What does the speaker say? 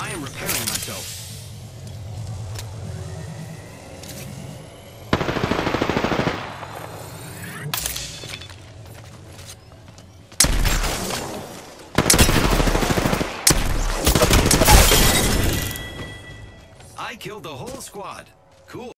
I am repairing myself. I killed the whole squad. Cool.